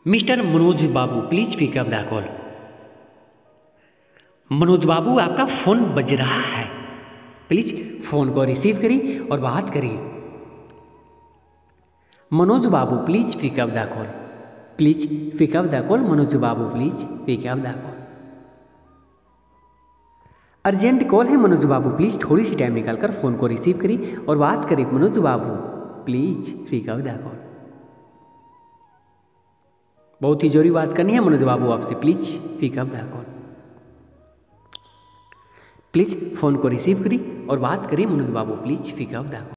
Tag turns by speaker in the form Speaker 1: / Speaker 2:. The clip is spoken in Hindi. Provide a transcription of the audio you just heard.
Speaker 1: Mister Manoj Babu please pick up the call. Manoj Babu आपका फ़ोन बज रहा है, प्लीज फ़ोन को रिसीव करिए और बात करिए। Manoj Babu please pick up the call, please pick up the call. Manoj Babu please pick up the call. Urgent call है मनोज बाबू, प्लीज थोड़ी सी टाइम निकालकर फ़ोन को रिसीव करिए और बात करिए। Manoj Babu please pick up the call. बहुत ही जरूरी बात करनी है मनोज बाबू आपसे, please pick up the call. Please phone को रिसीव करिए और बात करिए Manoj Babu, please pick up the call.